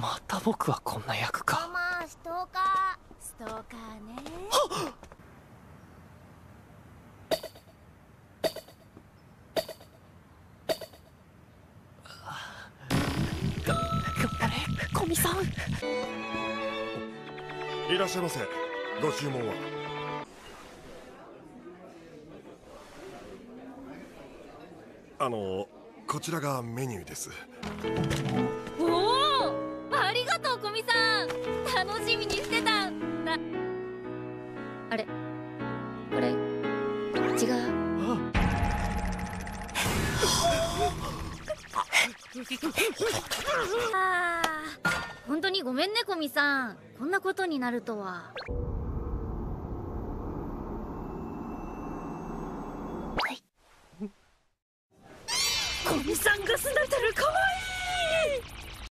また僕はこんな役か。 まあストーカーね。 頑張れ古見さん。 いらっしゃいませ。ご注文は？こちらがメニューです。 おお、ありがとう古見さん。楽しみにしてたんだ。あれ、これ違う。本当にごめんね古見さん、こんなことになるとは。古見さんがすねてる。かわいい。